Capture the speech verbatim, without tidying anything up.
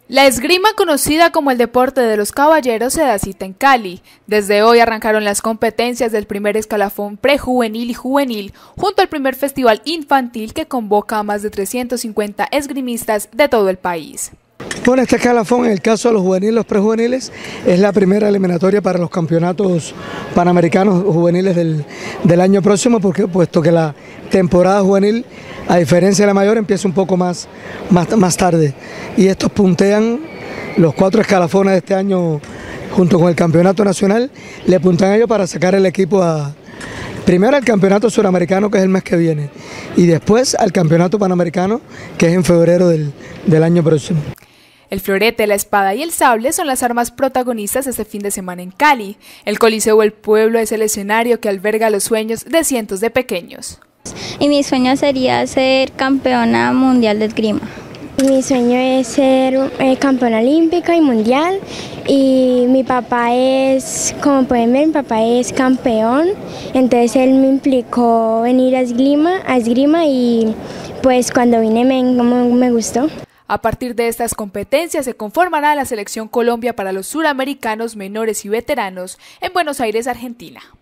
La esgrima, conocida como el deporte de los caballeros, se da cita en Cali. Desde hoy arrancaron las competencias del primer escalafón prejuvenil y juvenil, junto al primer festival infantil que convoca a más de trescientos cincuenta esgrimistas de todo el país. Bueno, este escalafón, en el caso de los juveniles y los prejuveniles, es la primera eliminatoria para los campeonatos panamericanos juveniles del, del año próximo, porque puesto que la temporada juvenil, a diferencia de la mayor, empieza un poco más, más, más tarde. Y estos puntean los cuatro escalafones de este año, junto con el campeonato nacional, le puntean a ellos para sacar el equipo a... Primero al campeonato suramericano, que es el mes que viene, y después al campeonato panamericano, que es en febrero del, del año próximo. El florete, la espada y el sable son las armas protagonistas este fin de semana en Cali. El Coliseo del Pueblo es el escenario que alberga los sueños de cientos de pequeños. Y mi sueño sería ser campeona mundial de esgrima. Mi sueño es ser eh, campeona olímpica y mundial, y mi papá es, como pueden ver, mi papá es campeón, entonces él me implicó venir a esgrima, a esgrima y pues cuando vine me, me gustó. A partir de estas competencias se conformará la Selección Colombia para los suramericanos menores y veteranos en Buenos Aires, Argentina.